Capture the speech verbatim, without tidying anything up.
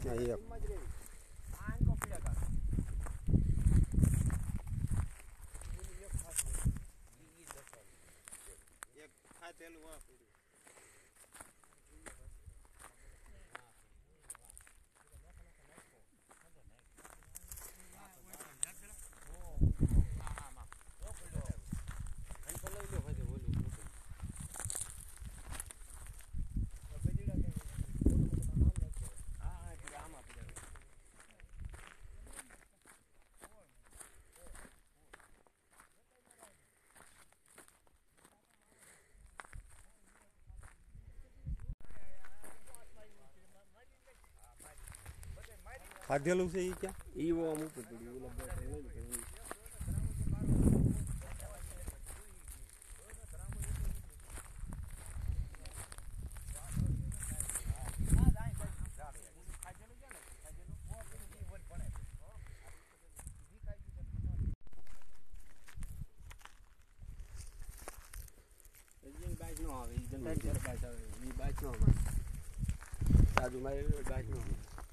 એક ખાધેલું છે એ ક્યાં એ વો આમ ઉપર પડ્યું ઓલા બે બાઈક નો આવે એ બાઈક આવે એ બાઈક નો આવે સાદું મારે બાઈક નો આવે